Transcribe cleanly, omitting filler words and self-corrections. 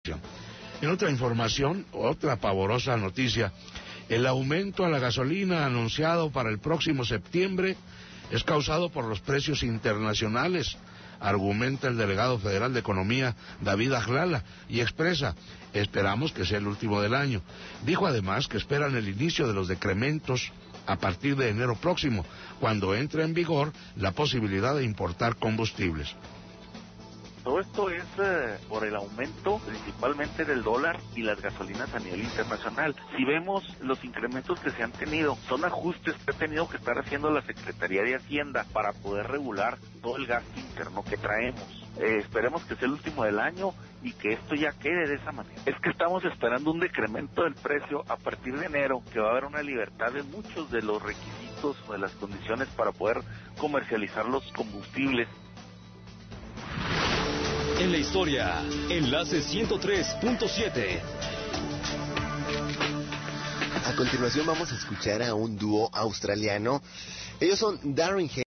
En otra información, otra pavorosa noticia, el aumento a la gasolina anunciado para el próximo septiembre es causado por los precios internacionales, argumenta el delegado federal de Economía, David Ajlala, y expresa: esperamos que sea el último del año. Dijo además que esperan el inicio de los decrementos a partir de enero próximo, cuando entre en vigor la posibilidad de importar combustibles. Todo esto es por el aumento principalmente del dólar y las gasolinas a nivel internacional. Si vemos los incrementos que se han tenido, son ajustes que ha tenido que estar haciendo la Secretaría de Hacienda para poder regular todo el gasto interno que traemos. Esperemos que sea el último del año y que esto ya quede de esa manera. Es que estamos esperando un decremento del precio a partir de enero, que va a haber una libertad de muchos de los requisitos o de las condiciones para poder comercializar los combustibles. En la historia, Enlace 103.7. A continuación vamos a escuchar a un dúo australiano. Ellos son Darren